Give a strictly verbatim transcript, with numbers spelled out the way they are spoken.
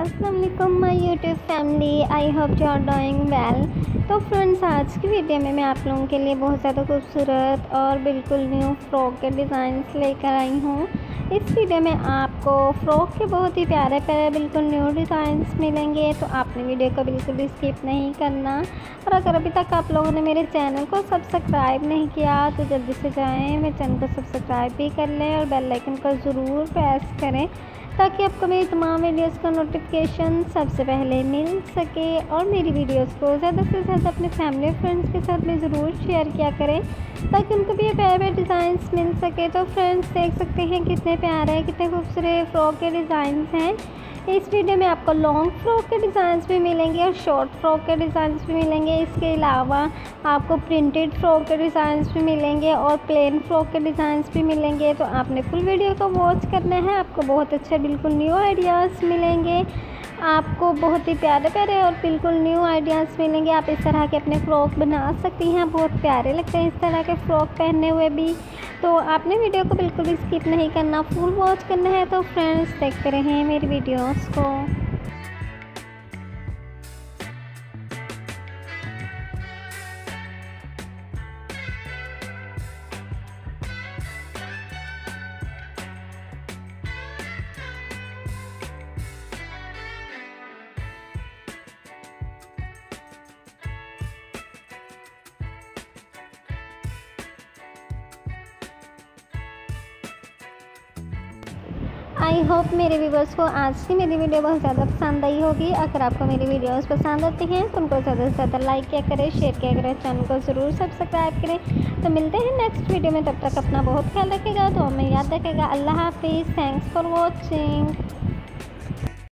अस्सलाम वालेकुम my YouTube family, I hope you are doing well. तो फ्रेंड्स, आज की वीडियो में मैं आप लोगों के लिए बहुत ज़्यादा खूबसूरत और बिल्कुल न्यू फ़्रॉक के डिज़ाइंस लेकर आई हूँ। इस वीडियो में आपको फ़्रॉक के बहुत ही प्यारे प्यारे बिल्कुल न्यू डिज़ाइंस मिलेंगे, तो आपने वीडियो को बिल्कुल भी स्किप नहीं करना। और अगर अभी तक आप लोगों ने मेरे चैनल को सब्सक्राइब नहीं किया तो जल्दी से जाएँ, मेरे चैनल को सब्सक्राइब भी कर लें और बेल आइकन को ज़रूर प्रेस करें ताकि आपको मेरी तमाम वीडियोस का नोटिफिकेशन सबसे पहले मिल सके। और मेरी वीडियोस को ज़्यादा से ज़्यादा अपने फैमिली और फ्रेंड्स के साथ में ज़रूर शेयर किया करें ताकि उनको भी ये प्यारे प्यारे डिज़ाइंस मिल सके। तो फ्रेंड्स, देख सकते हैं कितने प्यारे कितने खूबसूरत फ्रॉक के डिज़ाइंस हैं। इस वीडियो में आपको लॉन्ग फ्रॉक के डिज़ाइंस भी मिलेंगे और शॉर्ट फ्रॉक के डिज़ाइंस भी मिलेंगे। इसके अलावा आपको प्रिंटेड फ्रॉक के डिज़ाइंस भी मिलेंगे और प्लेन फ्रॉक के डिज़ाइंस भी मिलेंगे। तो आपने फुल वीडियो को वॉच करना है, आपको बहुत अच्छे बिल्कुल न्यू आइडियाज़ मिलेंगे, आपको बहुत ही प्यारे प्यारे और बिल्कुल न्यू आइडियाज़ मिलेंगे। आप इस तरह के अपने फ़्रॉक बना सकती हैं, बहुत प्यारे लगते हैं इस तरह के फ़्रॉक पहने हुए भी। तो आपने वीडियो को बिल्कुल भी स्किप नहीं करना, फुल वॉच करना है। तो फ्रेंड्स, देखते रहें मेरी वीडियोस को। आई होप मेरे व्यूवर्स को आज की मेरी वीडियो बहुत ज़्यादा पसंद आई होगी। अगर आपको मेरी वीडियोस पसंद आती हैं तो उनको ज़्यादा से ज़्यादा लाइक किया करें, शेयर किया करें, चैनल को ज़रूर सब्सक्राइब करें। तो मिलते हैं नेक्स्ट वीडियो में, तब तक अपना बहुत ख्याल रखेगा, तो हमें याद रखेगा। अल्लाह हाफिज़, थैंक्स फॉर वॉचिंग।